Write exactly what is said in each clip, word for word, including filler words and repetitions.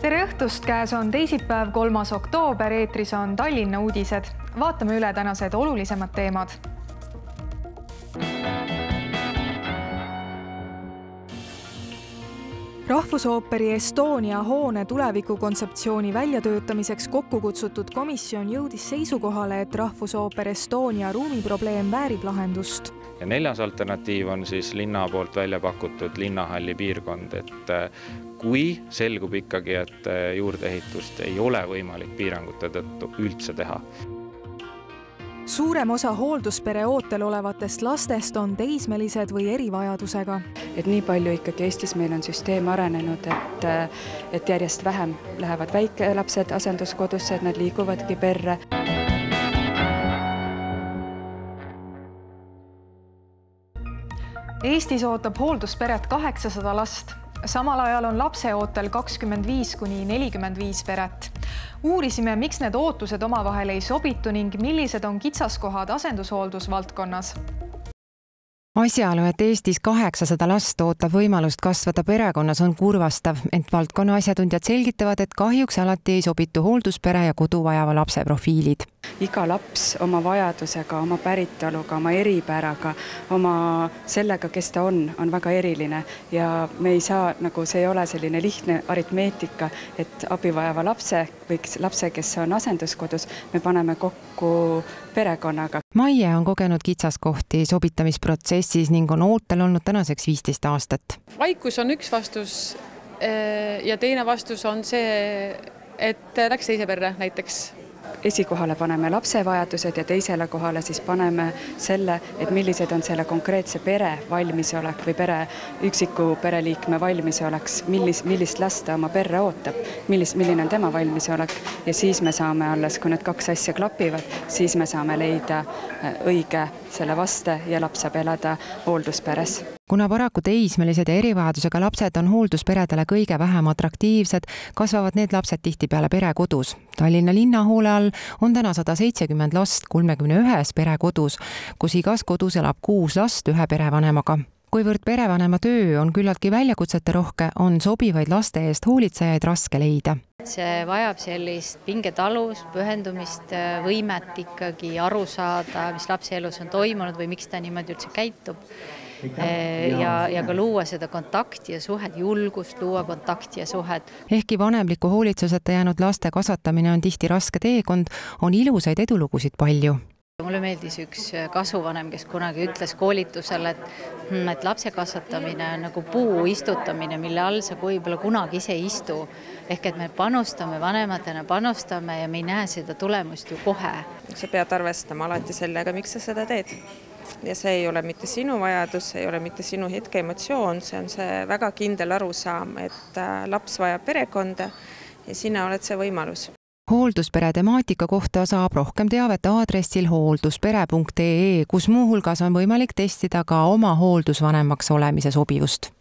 Tere õhtust, käes on teisipäev, kolmas oktoober, eetris on Tallinna uudised. Vaatame üle tänased olulisemad teemad. Rahvusooperi Estonia hoone tulevikukontseptsiooni väljatöötamiseks kokku kutsutud komisjon jõudis seisukohale, et Rahvusooper Estonia ruumiprobleem väärib lahendust. Ja neljas alternatiiv on siis linna poolt välja pakutud linnahalli piirkond, et kui selgub ikkagi, et juurdeehitust ei ole võimalik piirangute tõttu üldse teha. Suurem osa hoolduspere ootel olevatest lastest on teismelised või erivajadusega. Et nii palju ikkagi Eestis meil on süsteem arenenud, et, et järjest vähem lähevad väikelapsed asenduskodusse, et nad liiguvadki perre. Eestis ootab hooldusperet kaheksasada last. Samal ajal on lapse ootel kakskümmend viis kuni nelikümmend viis peret. Uurisime, miks need ootused omavahel ei sobitu ning millised on kitsaskohad asendushooldusvaldkonnas. Asjaolu, et Eestis kaheksasada last ootab võimalust kasvada perekonnas, on kurvastav, ent valdkonna asjatundjad selgitavad, et kahjuks alati ei sobitu hoolduspere ja kodu vajava lapse profiilid. Iga laps oma vajadusega, oma päritoluga, oma eripäraga, oma sellega, kes ta on, on väga eriline ja me ei saa, nagu see ei ole selline lihtne aritmeetika, et abi vajava lapse või lapse, kes on asenduskodus, me paneme kokku perekonnaga. Maie on kogenud kitsaskohti sobitamisprotsessis ning on ootel olnud tänaseks viisteist aastat. Vaikus on üks vastus ja teine vastus on see, et läks teise perre näiteks. Esikohale paneme lapse vajadused ja teisele kohale siis paneme selle, et millised on selle konkreetse pere valmisolek või pere, üksiku pereliikme valmisoleks, millis, millist last ta oma perre ootab, millis, milline on tema valmisolek ja siis me saame alles, kui need kaks asja klapivad, siis me saame leida õige selle vaste ja laps saab elada hooldusperes. Kuna paraku teismelised ja erivajadusega lapsed on hooldusperedele kõige vähem atraktiivsed, kasvavad need lapsed tihtipeale perekodus. Tallinna linnahoole all on täna sada seitsekümmend last kolmekümne ühes perekodus, kus igas kodus elab kuus last ühe perevanemaga. Kuivõrd perevanema töö on küllaltki väljakutsete rohke, on sobivaid laste eest hoolitsejaid raske leida. See vajab sellist pingetalust, pühendumist, võimet ikkagi aru saada, mis lapse elus on toimunud või miks ta niimoodi üldse käitub. Ja, ja ka luua seda kontakti ja suhet, julgust luua kontakti ja suhet. Ehkki vanemliku hoolitsuseta jäänud laste kasvatamine on tihti raske teekond, on ilusaid edulugusid palju. Mulle meeldis üks kasvuvanem, kes kunagi ütles koolitusel, et, et lapse kasvatamine on nagu puu istutamine, mille all sa võib-olla kunagi ise istu. Ehk et me panustame, vanematena panustame ja me ei näe seda tulemust ju kohe. Sa pead arvestama alati sellega, miks sa seda teed. Ja see ei ole mitte sinu vajadus, see ei ole mitte sinu hetke emotsioon, see on see väga kindel arusaam, et laps vajab perekonda ja sina oled see võimalus. Hoolduspere temaatika kohta saab rohkem teavet aadressil hoolduspere punkt ee, kus muuhulgas on võimalik testida ka oma hooldusvanemaks olemise sobivust.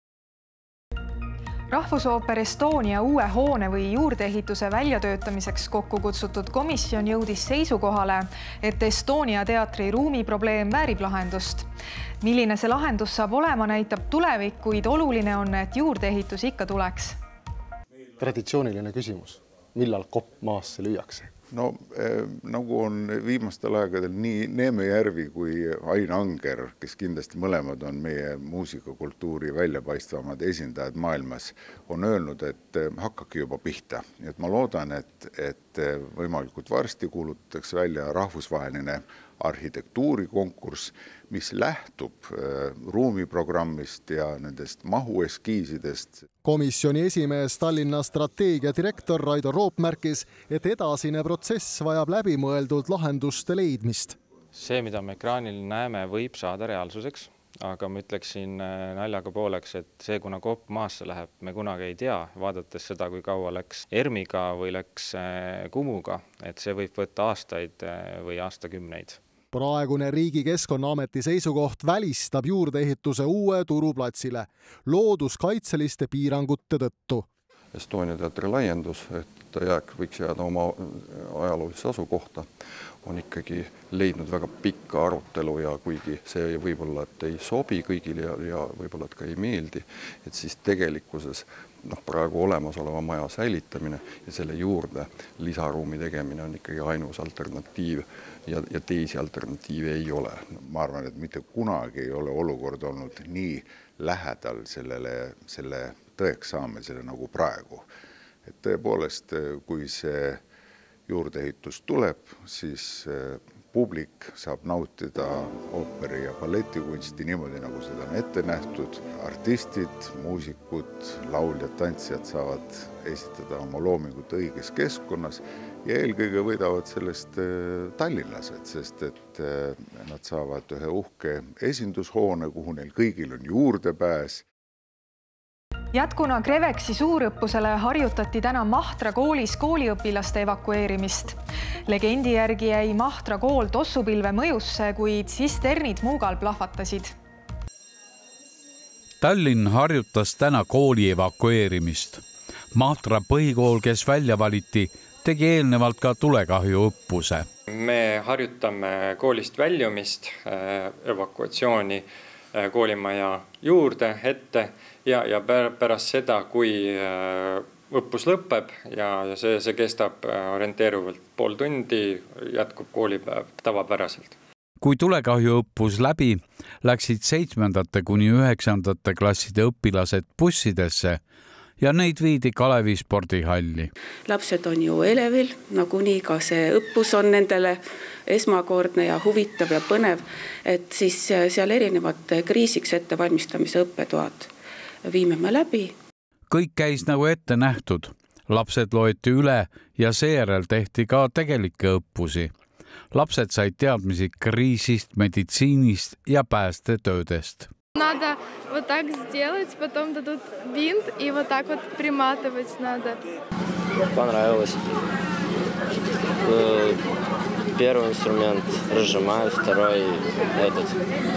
Rahvusooper Estonia uue hoone või juurdeehituse väljatöötamiseks kokku kutsutud komisjon jõudis seisukohale, et Estonia teatri ruumiprobleem väärib lahendust. Milline see lahendus saab olema, näitab tulevik, kuid oluline on, et juurdeehitus ikka tuleks. Traditsiooniline küsimus. Millal kopp maasse lüüakse? No eh, nagu on viimastel aegadel nii Neeme Järvi kui Ain Anger, kes kindlasti mõlemad on meie muusikakultuuri väljapaistvamad esindajad maailmas, on öelnud, et hakkake juba pihta. Et ma loodan, et, et võimalikult varsti kuulutatakse välja rahvusvaheline arhitektuurikonkurss, mis lähtub ruumiprogrammist ja nendest mahueskiisidest. Komisjoni esimees Tallinna strateegiadirektor Raido Roop märkis, et edasine protsess vajab läbimõeldult lahenduste leidmist. See, mida me ekraanil näeme, võib saada reaalsuseks, aga ma ütleksin naljaga pooleks, et see, kuna kopp maasse läheb, me kunagi ei tea, vaadates seda, kui kaua läks Ermiga või läks Kumuga, et see võib võtta aastaid või aastakümneid. Praegune riigi Keskkonnaameti seisukoht välistab juurdeehituse uue turuplatsile looduskaitseliste piirangute tõttu. Estonia teatri laiendus, et ta jääk võiks jääda oma ajaloolisse asukohta, on ikkagi leidnud väga pikka arutelu ja kuigi see võib-olla et ei sobi kõigile ja, ja võib-olla et ka ei meeldi, et siis tegelikkuses noh, praegu olemasoleva maja säilitamine ja selle juurde lisaruumi tegemine on ikkagi ainus alternatiiv ja, ja teisi alternatiive ei ole. Ma arvan, et mitte kunagi ei ole olukord olnud nii lähedal sellele, selle tõeks saamisele nagu praegu. Et tõepoolest, kui see juurdeehitus tuleb, siis publik saab nautida ooperi ja balletikunsti niimoodi, nagu seda on ette nähtud. Artistid, muusikud, lauljad, tantsijad saavad esitada oma loomingut õiges keskkonnas ja eelkõige võidavad sellest tallinlased, sest et nad saavad ühe uhke esindushoone, kuhu neil kõigil on juurdepääs. Jätkuna Kreveksi suurõppusele harjutati täna Mahtra koolis kooliõpilaste evakueerimist. Legendi järgi jäi Mahtra kool tossupilve mõjusse, kuid sisternid Muugal plahvatasid. Tallinn harjutas täna kooli evakueerimist. Mahtra põhikool, kes välja valiti, tegi eelnevalt ka tulekahjuõppuse. Me harjutame koolist väljumist, evakuatsiooni koolimaja juurde ette ja, ja pärast seda, kui õppus lõpeb ja, ja see, see kestab orienteeruvalt pool tundi, jätkub koolipäev tavapäraselt. Kui tulekahjuõppus läbi, läksid seitsmendate kuni üheksandate klasside õpilased bussidesse ja neid viidi Kalevi spordihalli. Lapsed on ju elevil, nagunii ka see õppus on nendele esmakordne ja huvitav ja põnev, et siis seal erinevad kriisiks ettevalmistamise õppetoad viime me läbi. Kõik käis nagu ette nähtud. Lapsed loeti üle ja seejärel tehti ka tegelikke õppusi. Lapsed said teadmisi kriisist, meditsiinist ja päästetöödest. Надо вот так сделать, потом дадут бинт и вот так вот приматывать надо. Понравилось. Первый инструмент разжимает, второй этот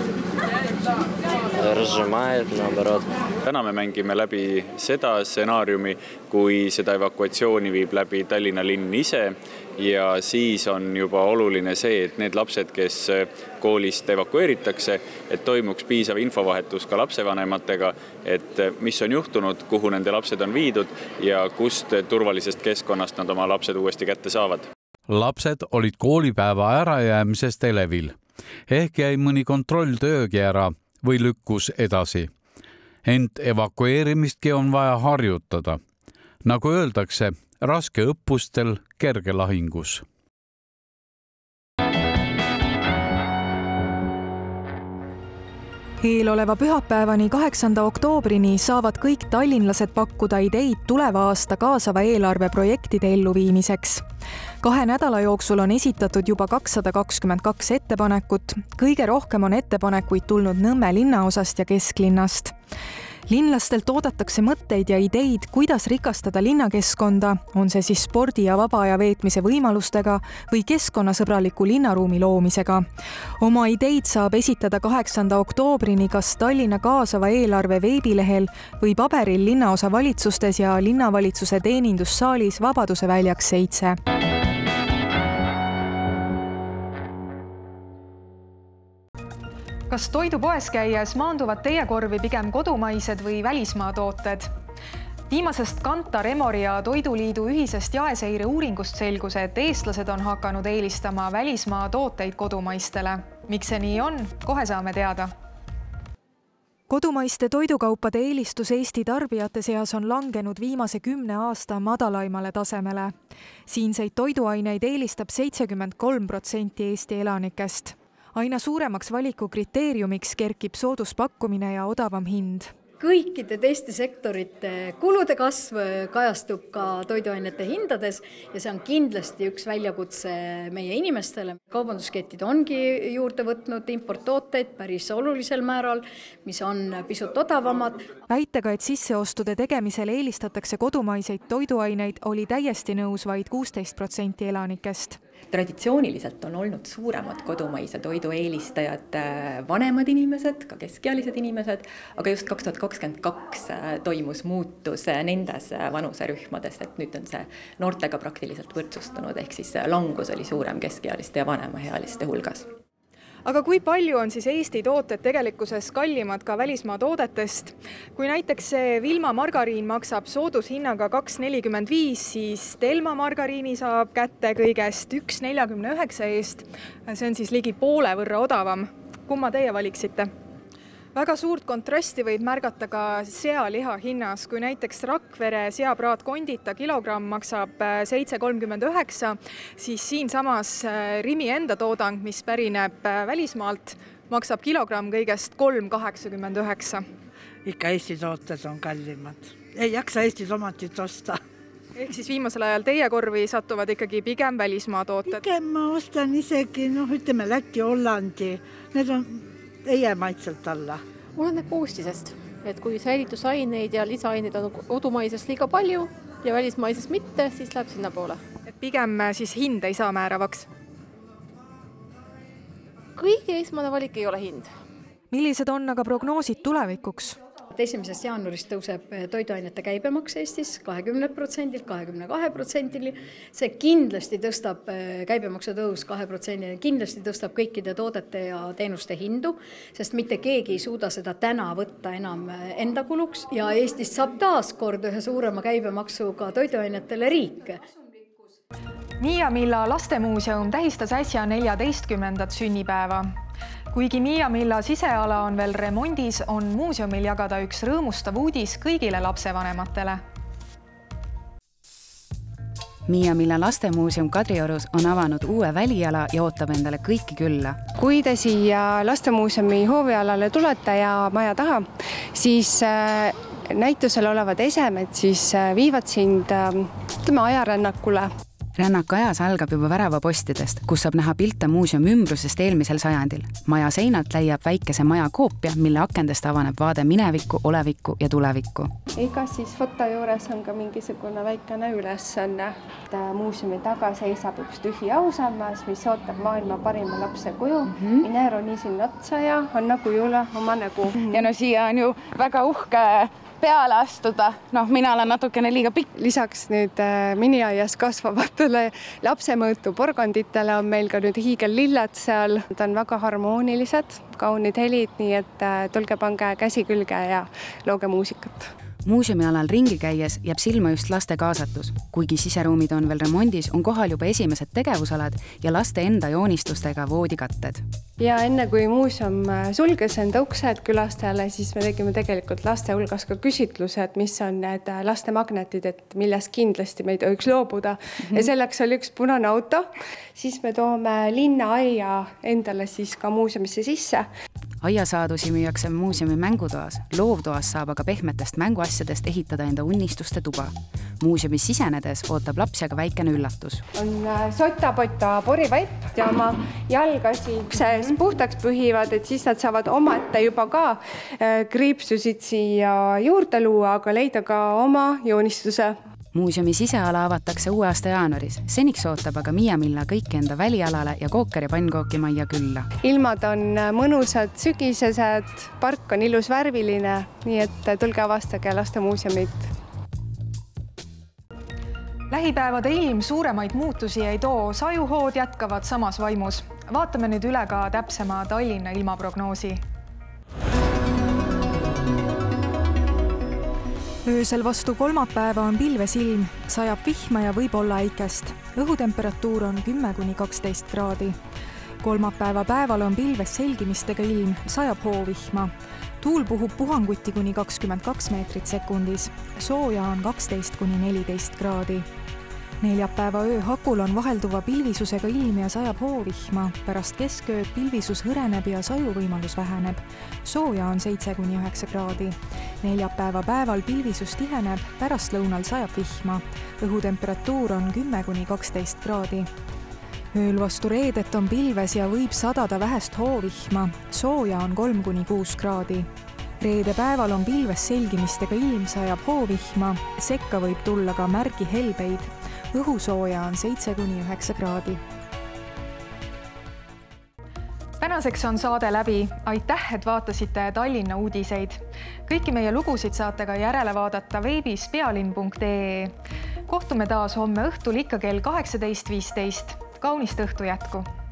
разжимает, наоборот. Täna me mängime läbi seda stsenaariumi, kui seda evakuatsiooni viib läbi Tallinna linn ise ja siis on juba oluline see, et need lapsed, kes koolist evakueeritakse, et toimuks piisav infovahetus ka lapsevanematega, et mis on juhtunud, kuhu nende lapsed on viidud ja kust turvalisest keskkonnast nad oma lapsed uuesti kätte saavad. Lapsed olid koolipäeva ärajäämisest elevil. Ehk jäi mõni kontrolltöögi ära või lükkus edasi. Ent evakueerimistki on vaja harjutada. Nagu öeldakse, raske õppustel kerge lahingus. Eeloleva pühapäevani kaheksanda oktoobrini saavad kõik tallinlased pakkuda ideid tuleva aasta kaasava eelarve projektide elluviimiseks. Kahe nädala jooksul on esitatud juba kakssada kakskümmend kaks ettepanekut. Kõige rohkem on ettepanekuid tulnud Nõmme linnaosast ja kesklinnast. Linlastelt oodatakse mõtteid ja ideid, kuidas rikastada linnakeskkonda, on see siis spordi ja vaba aja veetmise võimalustega või keskkonnasõbraliku linnaruumi loomisega. Oma ideid saab esitada kaheksanda oktoobrini kas Tallinna kaasava eelarve veebilehel või paberil linnaosa valitsustes ja linnavalitsuse teenindussaalis Vabaduse väljaks seitse. Kas toidupoes käies maanduvad teie korvi pigem kodumaised või välismaa tooted? Viimasest Kantar, Emori ja Toiduliidu ühisest jaeseire uuringust selgus, et eestlased on hakanud eelistama välismaa tooteid kodumaistele. Miks see nii on? Kohe saame teada. Kodumaiste toidukaupade eelistus Eesti tarbijate seas on langenud viimase kümne aasta madalaimale tasemele. Siinseid toiduaineid eelistab seitsekümmend kolm protsenti Eesti elanikest. Aina suuremaks valiku kriteeriumiks kerkib sooduspakkumine ja odavam hind. Kõikide teiste sektorite kulude kasv kajastub ka toiduainete hindades ja see on kindlasti üks väljakutse meie inimestele. Kaubandusketid ongi juurde võtnud importtooteid päris olulisel määral, mis on pisut odavamad. Väitega, et sisseostude tegemisel eelistatakse kodumaiseid toiduaineid, oli täiesti nõus vaid kuusteist protsenti elanikest. Traditsiooniliselt on olnud suuremad kodumaise toidu eelistajad vanemad inimesed, ka keskealised inimesed, aga just kaks tuhat kakskümmend kaks toimus muutus nendes vanuserühmades, et nüüd on see noortega praktiliselt võrdsustunud, ehk siis langus oli suurem keskealiste ja vanemaealiste hulgas. Aga kui palju on siis Eesti tooted tegelikkuses kallimad ka välismaa toodetest? Kui näiteks see Vilma margariin maksab soodushinnaga kaks nelikümmend viis, siis Telma margariini saab kätte kõigest üks neljakümne üheksa eest. See on siis ligi poole võrra odavam. Kumma teie valiksite? Väga suurt kontrasti võib märgata ka sealiha hinnas, kui näiteks Rakvere seapraat kondita kilogramm maksab seitse kolmkümmend üheksa, siis siin samas Rimi enda toodang, mis pärineb välismaalt, maksab kilogramm kõigest kolm kaheksakümmend üheksa. Ikka Eesti tooted on kallimad. Ei jaksa Eesti tomatit osta. Ehk siis viimasel ajal teie korvi satuvad ikkagi pigem välismaa tooted? Pigem ma ostan isegi, noh, ütleme Läti, Hollandi. Need on ei jää maitselt alla. Mul on need koostisest, et kui säilitusaineid ja lisaaineid on kodumaisest liiga palju ja välismaisest mitte, siis läheb sinna poole. Et pigem siis hind ei saa määravaks? Kõige esmane valik ei ole hind. Millised on aga prognoosid tulevikuks? esimesest jaanuarist tõuseb toiduainete käibemaks Eestis kahekümne protsendilt kahekümne kahe protsendini. See kindlasti tõstab käibemaksu tõus kahe protsendini, kindlasti tõstab kõikide toodete ja teenuste hindu, sest mitte keegi ei suuda seda täna võtta enam enda kuluks ja Eestist saab taas kord ühe suurema käibemaksuga toiduainetele riik. Miia Milla lastemuuseum tähistas äsja neljateistkümnendat sünnipäeva. Kuigi Miia Milla siseala on veel remondis, on muuseumil jagada üks rõõmustav uudis kõigile lapsevanematele. Miia Milla lastemuuseum Kadriorus on avanud uue väliala ja ootab endale kõiki külla. Kui te siia lastemuuseumi hoovialale tulete ja maja taha, siis näitusel olevad esemed siis viivad sind ütleme ajarännakule. Rännak ajas algab juba väravapostidest, kus saab näha pilte muuseumi ümbrusest eelmisel sajandil. Maja seinalt leiab väikese maja koopia, mille akendest avaneb vaade minevikku, olevikku ja tulevikku. Igas siis foto juures on ka mingisugune väikene ülesanne. Muuseumi taga seisab üks tühi ausammas, mis ootab maailma parima lapse kuju. Mm-hmm. Mine roni sinna otsa ja anna kujule oma nägu. Ja no siia on ju väga uhke peale astuda. Noh, mina olen natukene liiga pikk. Lisaks nüüd miniaias kasvavatele lapsemõõtu porganditele on meil ka nüüd hiigellilled seal. Nad on väga harmoonilised, kaunid helid, nii et tulge pange käsi külge ja looge muusikat. Muuseumi alal ringi käies jääb silma just laste kaasatus. Kuigi siseruumid on veel remondis, on kohal juba esimesed tegevusalad ja laste enda joonistustega voodikatted. Ja enne kui muuseum sulges enda uksed külastajale, siis me tegime tegelikult laste hulgas ka küsitlused, mis on need laste magnetid, et millest kindlasti me ei tohiks loobuda. Mm-hmm. Ja selleks oli üks punane auto. Siis me toome linna aia endale siis ka muuseumisse sisse. Aiasaadusi müüakse muuseumi mängutoas. Loovtoas saab aga pehmetest mänguasjadest ehitada enda unistuste tuba. Muuseumis sisenedes ootab lapsi aga väikene üllatus. On sotapota porivaip ja oma jalgasi ukses puhtaks pühivad, et siis nad saavad omate juba ka kriipsusid siia juurde luua, aga leida ka oma joonistuse. Muuseumi siseala avatakse uue aasta jaanuaris. Seniks ootab aga Miia Milla kõik enda välialale ja Kooker- ja Pannkooki-majja külla. Ilmad on mõnusad, sügisesed, park on ilus värviline, nii et tulge avastage lastemuuseumit. Lähipäevade ilm suuremaid muutusi ei too, sajuhood jätkavad samas vaimus. Vaatame nüüd üle ka täpsema Tallinna ilmaprognoosi. Öösel vastu kolmapäeva on pilves ilm, sajab vihma ja võib olla äikest. Õhutemperatuur on kümme kuni kaksteist kraadi. Kolmapäeva päeval on pilves selgimistega ilm, sajab hoovihma. Tuul puhub puhanguti kuni kakskümmend kaks meetrit sekundis. Sooja on kaksteist kuni neliteist kraadi. Neljapäeva ööhakul on vahelduva pilvisusega ilm ja sajab hoovihma. Pärast keskööd pilvisus hõreneb ja sajuvõimalus väheneb. Sooja on seitse kuni üheksa kraadi. Neljapäeva päeval pilvisus tiheneb, pärast lõunal sajab vihma. Õhutemperatuur on kümme kuni kaksteist kraadi. Ööl vastu reedet on pilves ja võib sadada vähest hoovihma. Sooja on kolm kuni kuus kraadi. Reede päeval on pilves selgimistega ilm, sajab hoovihma. Sekka võib tulla ka märgi helbeid. Õhusooja on seitse kuni üheksa kraadi. Tänaseks on saade läbi. Aitäh, et vaatasite Tallinna uudiseid. Kõiki meie lugusid saate ka järele vaadata veebis pealinn punkt ee. Kohtume taas homme õhtul ikka kell kaheksateist viisteist. Kaunist õhtu jätku!